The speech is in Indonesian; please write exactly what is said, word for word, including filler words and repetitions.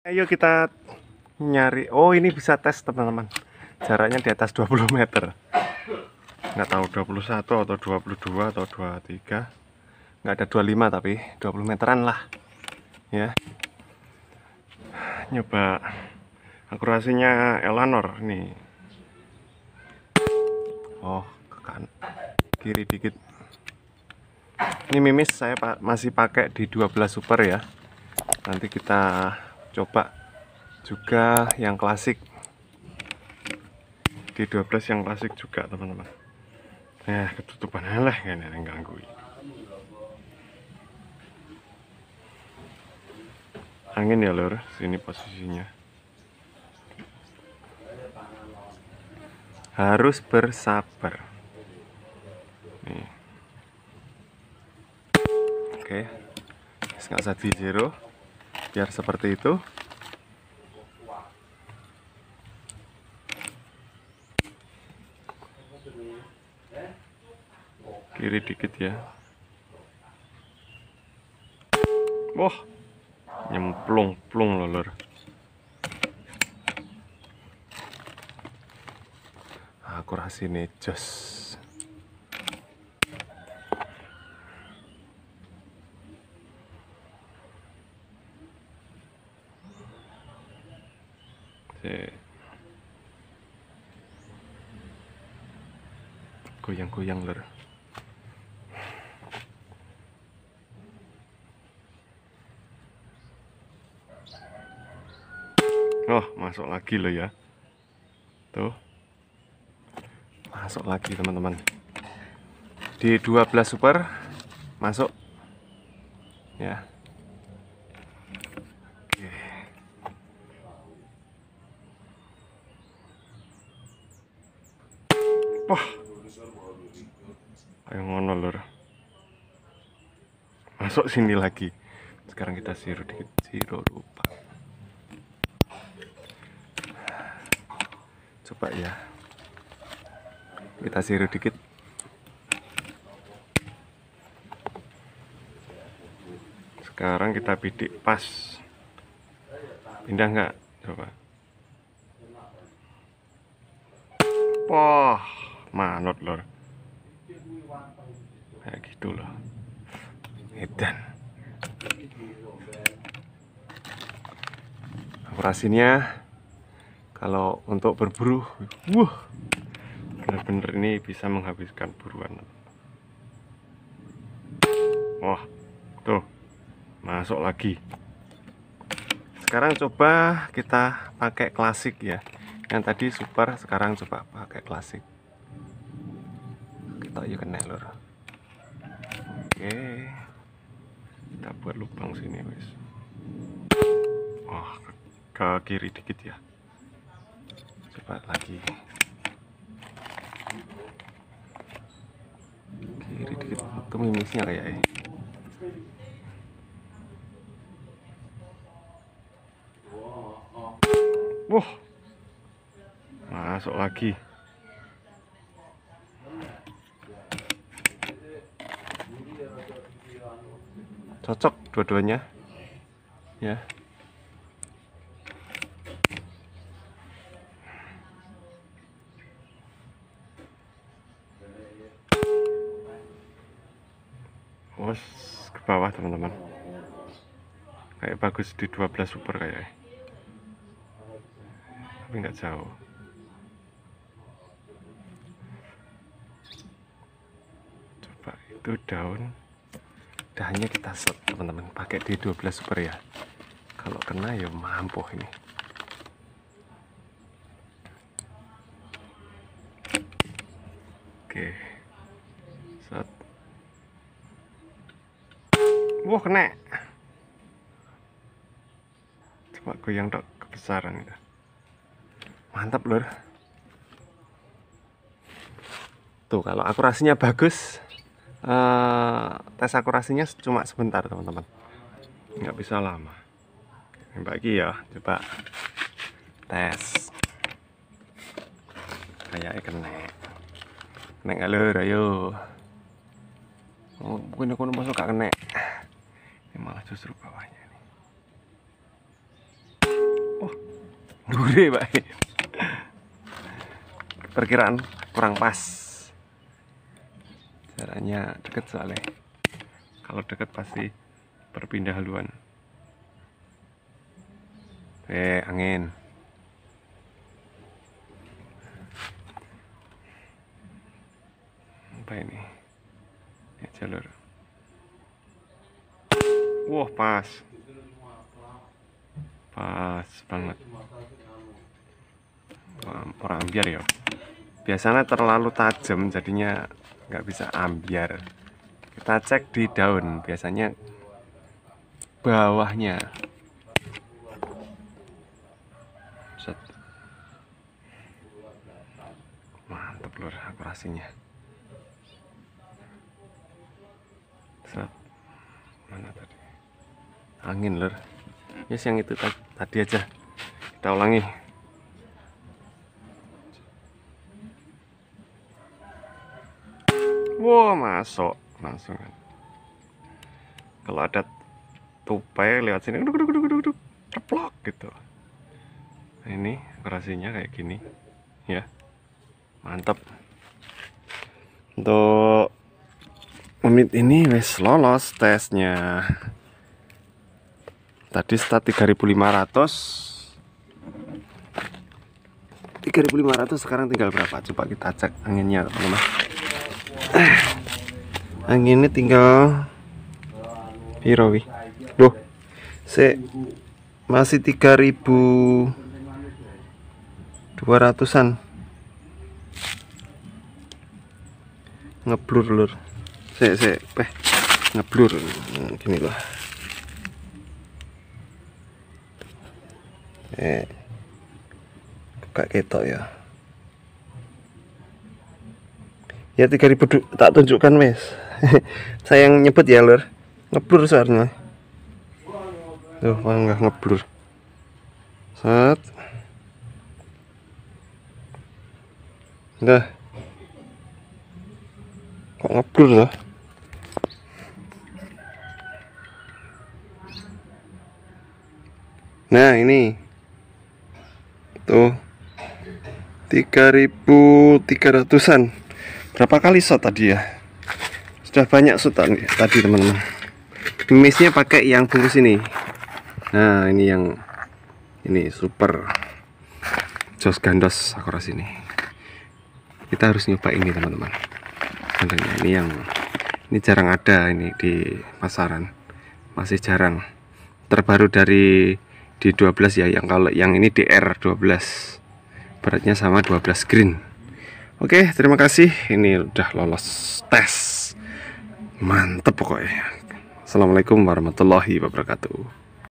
Ayo kita nyari. Oh, ini bisa tes teman-teman. Jaraknya di atas dua puluh meter. Nggak tahu dua puluh satu atau dua puluh dua atau dua puluh tiga. Nggak ada dua puluh lima tapi dua puluh meteran lah. Ya. Nyoba akurasinya Eleanor nih. Oh, ke kanan. Kiri dikit. Ini mimis saya masih pakai di dua belas super ya. Nanti kita coba juga yang klasik di dua belas yang klasik juga teman-teman. Nah, ketutupan lah kan yang ganggu. Angin ya lur, sini posisinya. Harus bersabar. Nih. Oke, nggak usah di zero, biar seperti itu. Kiri dikit ya. Wah, nyemplung-plung loh lur. Akurasi nih jos. Goyang-goyang lur. Oh, masuk lagi loh ya. Tuh. Masuk lagi teman-teman. Di dua belas super masuk. Ya. Oke. Wah. Ayo ngono lur. Masuk sini lagi. Sekarang kita zero dikit, zero lupa. Coba ya. Kita zero dikit. Sekarang kita bidik pas. Pindah nggak? Coba. Wah, manut lor. Kayak gitu loh. Edan. Akurasinya kalau untuk berburu, wuh, bener-bener ini bisa menghabiskan buruan. Wah, tuh, masuk lagi. Sekarang coba kita pakai klasik ya. Yang tadi super, sekarang coba pakai klasik. Kita yuk kena lur. Oke, kita buat lubang sini wis. Wah, ke kiri dikit ya. Coba lagi. Kiri dikit, itu mimisnya kayak. Wah, masuk lagi. Cocok dua-duanya ya. Bos ke bawah teman-teman. Kayak bagus di dua belas super kayak. Tapi nggak jauh. Coba itu daun. Dahannya kita set teman-teman, pakai di dua belas super ya. Kalau kena ya mampu ini. Oke. Set. Wah, kena. Coba goyang dok kebesaran itu. Mantap lur. Tuh, kalau akurasinya bagus, Uh, tes akurasinya cuma sebentar teman-teman, nggak bisa lama. Mbak Ki ya, coba tes. Kayaknya kena, kena nggak lur? Ayo. Oh, bukan aku masuk gak kena. Ini malah justru bawahnya nih. Dure, Pak. Perkiraan kurang pas. Jaraknya deket soalnya. Kalau deket pasti berpindah haluan. Eh, angin. Apa ini? Ya, jalur. Wah, pas. Pas banget. Wah, orang ambiar ya. Biasanya terlalu tajam jadinya nggak bisa ambiar. Kita cek di daun, biasanya bawahnya. Set. Mantap lur akurasinya. Set. Mana tadi? Angin lur. Yes, yang itu tadi aja. Kita ulangi. Wow, masuk langsung. Kalau ada tupai lewat sini, duk, duk, duk, duk, duk, ceplok gitu. Nah, ini akurasinya kayak gini, ya, mantap. Untuk menit ini wes lolos tesnya. Tadi start tiga ribu lima ratus, tiga ribu lima ratus, sekarang tinggal berapa? Coba kita cek anginnya, teman-teman. Anginnya tinggal Hirowi. Loh, se masih tiga ribu dua ratusan. Ngeblur lur. Se se peh ngeblur gini loh. Eh, kayak ketok ya. Ya tiga ribu tak tunjukkan wes. Saya yang nyebut ya lur. Ngeblur soalnya. Tuh, enggak ngeblur. Set. Udah. Kok ngeblur loh? Nah, ini. Tuh. tiga ribu tiga ratusan. Berapa kali shot tadi ya? Sudah banyak shot tadi, teman-teman. Misnya pakai yang bungkus ini. Nah, ini yang ini super jos gandos akurasi ini. Kita harus nyoba ini, teman-teman. Contohnya ini yang ini jarang ada ini di pasaran. Masih jarang. Terbaru dari di dua belas ya, yang kalau yang ini D R dua belas. Beratnya sama dua belas green. Oke, terima kasih. Ini udah lolos tes. Mantep pokoknya. Assalamualaikum warahmatullahi wabarakatuh.